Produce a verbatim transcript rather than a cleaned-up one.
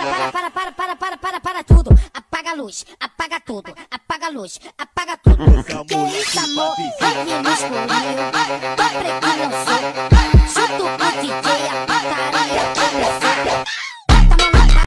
para, para, para, para, para, para, para tudo. Apaga a luz, apaga tudo, apaga a luz, apaga tudo. Que isso, amor? Aqui no escuro.